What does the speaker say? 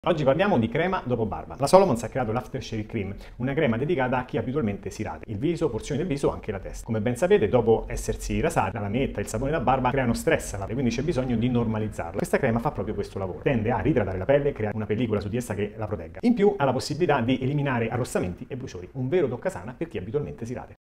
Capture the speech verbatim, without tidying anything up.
Oggi parliamo di crema dopo barba. La Solomons ha creato l'Aftershave Cream, una crema dedicata a chi abitualmente si rade il viso, porzioni del viso o anche la testa. Come ben sapete, dopo essersi rasati, la lametta e il sapone da barba creano stress alla pelle, quindi c'è bisogno di normalizzarla. Questa crema fa proprio questo lavoro. Tende a ridratare la pelle e crea una pellicola su di essa che la protegga. In più ha la possibilità di eliminare arrossamenti e bruciori, un vero toccasana per chi abitualmente si rade.